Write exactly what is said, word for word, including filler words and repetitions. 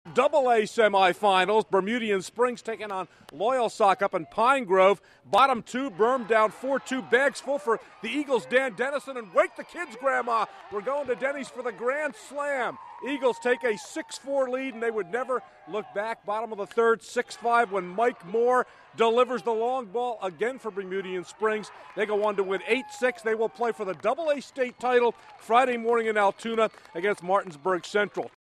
Double A semifinals, Bermudian Springs taking on Loyalsock up in Pine Grove. Bottom two, Berm down four two, bags full for the Eagles' Dan Dennison. And wake the kids, Grandma. We're going to Denny's for the Grand Slam. Eagles take a six four lead, and they would never look back. Bottom of the third, six five, when Mike Moore delivers the long ball again for Bermudian Springs. They go on to win eight six. They will play for the Double A state title Friday morning in Altoona against Martinsburg Central.